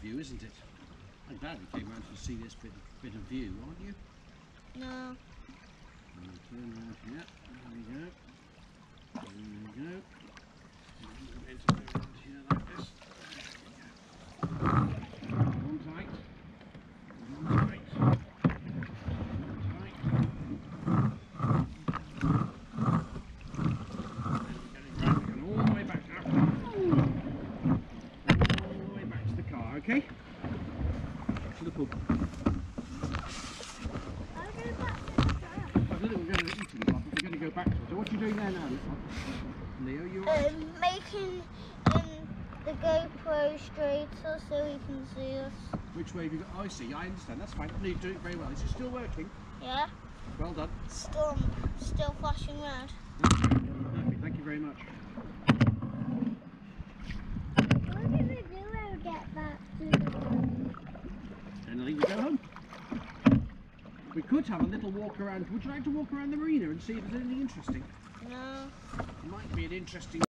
view, isn't it? I'm glad we came round to see this bit of view, aren't you? No. Turn around here. There we go. There we go. We're going to go around here like this. Hold tight. Hold tight. Hold tight. Going all the way back now. All the way back to the car, okay? To the pub. We're going to eat in the pub, but we're going to go back to it. So what are you doing there now, Leo? You alright? Making the GoPro straighter so he can see us. Which way have you got? Oh, I see. I understand. That's fine. No, you're doing it very well. Is it still working? Yeah. Well done. Still flashing red. Perfect. Thank you very much. What do we do when we get back to the room? Then I think we go home. We could have a little walk around. Would you like to walk around the marina and see if there's anything interesting? No. It might be an interesting